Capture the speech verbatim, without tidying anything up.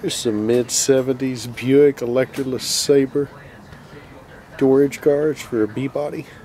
Here's some mid seventies Buick Electra Lesabre storage guards for a B-body.